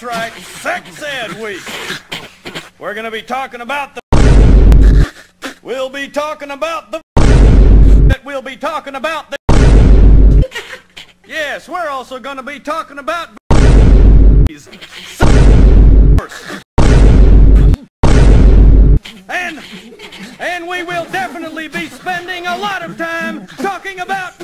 That's right, Sex Ed Week. We're gonna be talking about the... We'll be talking about the... We'll be talking about the... Yes, we're also gonna be talking about... And we will definitely be spending a lot of time talking about...